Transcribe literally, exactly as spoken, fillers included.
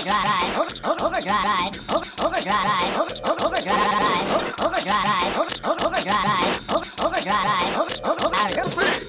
overdrive, over, overdrive, over, overdrive, over, overdrive, over, overdrive, over, overdrive, over, overdrive, over, over, over, over,